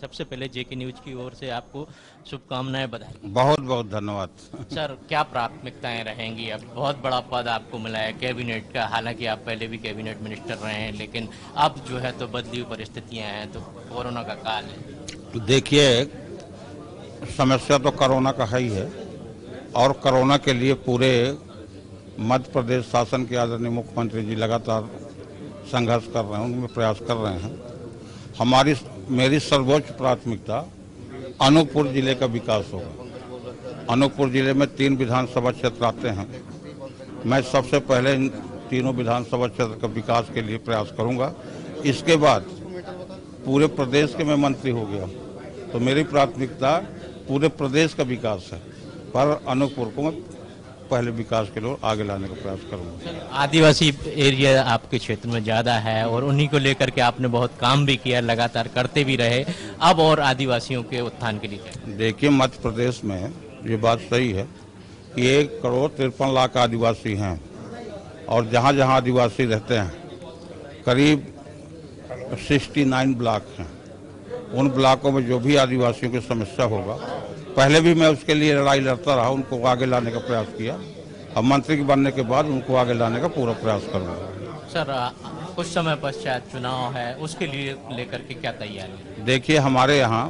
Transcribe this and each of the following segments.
सबसे पहले जेके न्यूज की ओर से आपको शुभकामनाएं, बधाई। बहुत बहुत धन्यवाद। सर, क्या प्राथमिकताएं रहेंगी? अब बहुत बड़ा पद आपको मिला है कैबिनेट का, हालांकि आप पहले भी कैबिनेट मिनिस्टर रहे हैं, लेकिन अब जो है तो बदली हुई परिस्थितियां हैं, तो कोरोना का काल है। देखिए, समस्या तो कोरोना का है ही है, और कोरोना के लिए पूरे मध्य प्रदेश शासन के आदरणीय मुख्यमंत्री जी लगातार संघर्ष कर रहे हैं, उनमें प्रयास कर रहे हैं। मेरी सर्वोच्च प्राथमिकता अनूपपुर जिले का विकास होगा। अनूपपुर जिले में 3 विधानसभा क्षेत्र आते हैं। मैं सबसे पहले इन तीनों विधानसभा क्षेत्र का विकास के लिए प्रयास करूंगा। इसके बाद पूरे प्रदेश के मैं मंत्री हो गया, तो मेरी प्राथमिकता पूरे प्रदेश का विकास है, पर अनूपपुर को मैं पहले विकास के लिए आगे लाने का प्रयास करूंगा। आदिवासी एरिया आपके क्षेत्र में ज़्यादा है और उन्हीं को लेकर के आपने बहुत काम भी किया, लगातार करते भी रहे। अब और आदिवासियों के उत्थान के लिए देखिए, मध्य प्रदेश में ये बात सही है कि 1,53,00,000 आदिवासी हैं, और जहाँ जहाँ आदिवासी रहते हैं करीब 69 ब्लॉक हैं। उन ब्लॉकों में जो भी आदिवासियों की समस्या होगा, पहले भी मैं उसके लिए लड़ाई लड़ता रहा, उनको आगे लाने का प्रयास किया। अब मंत्री के बनने के बाद उनको आगे लाने का पूरा प्रयास करूँगा। सर, कुछ समय पश्चात चुनाव है, उसके लिए लेकर के क्या तैयारी है? देखिए, हमारे यहाँ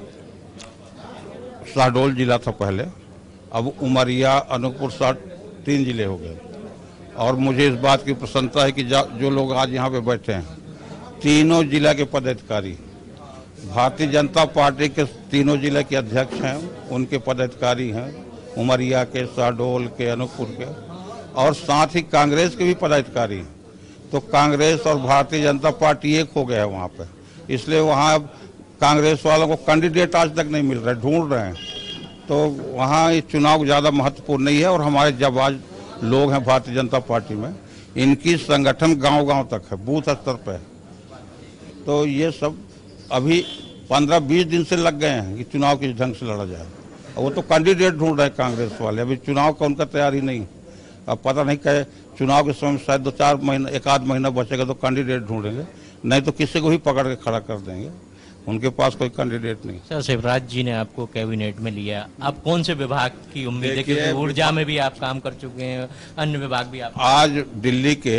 शहडोल जिला था पहले, अब उमरिया, अनूपपुर, 3 जिले हो गए। और मुझे इस बात की प्रसन्नता है कि जो लोग आज यहाँ पे बैठे हैं, तीनों जिला के पदाधिकारी भारतीय जनता पार्टी के, तीनों जिले के अध्यक्ष हैं, उनके पदाधिकारी हैं, उमरिया के, शहडोल के, अनूपपुर के, और साथ ही कांग्रेस के भी पदाधिकारी हैं। तो कांग्रेस और भारतीय जनता पार्टी एक हो गया है वहाँ पे, इसलिए वहाँ कांग्रेस वालों को कैंडिडेट आज तक नहीं मिल रहे, ढूंढ रहे हैं। तो वहाँ ये चुनाव ज़्यादा महत्वपूर्ण नहीं है, और हमारे जाबाज लोग हैं भारतीय जनता पार्टी में, इनकी संगठन गांव-गांव तक है, बूथ स्तर पे है। तो ये सब अभी 15-20 दिन से लग गए हैं कि चुनाव किस ढंग से लड़ा जाए, और वो तो कैंडिडेट ढूंढ रहे हैं कांग्रेस वाले। अभी चुनाव का उनका तैयारी नहीं। अब पता नहीं कहे चुनाव के समय शायद 2-4 महीना, 1 आध महीना बचेगा तो कैंडिडेट ढूंढेंगे, नहीं तो किसी को भी पकड़ के खड़ा कर देंगे। उनके पास कोई कैंडिडेट नहीं। सर, शिवराज जी ने आपको कैबिनेट में लिया, अब कौन से विभाग की उम्मीद है? क्योंकि ऊर्जा में भी आप काम कर चुके हैं, अन्य विभाग भी आप। आज दिल्ली के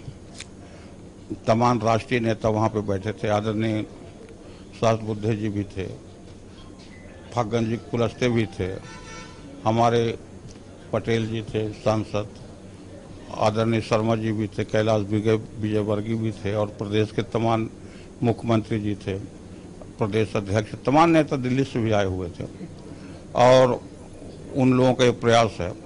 तमाम राष्ट्रीय नेता वहाँ पे बैठे थे। आदरणीय सास बुद्धे जी भी थे, फग्गन जी कुलस्ते भी थे, हमारे पटेल जी थे सांसद, आदरणीय शर्मा जी भी थे, कैलाश विजयवर्गीय भी थे, और प्रदेश के तमाम मुख्यमंत्री जी थे, प्रदेश अध्यक्ष, तमाम नेता दिल्ली से भी आए हुए थे। और उन लोगों का ये प्रयास है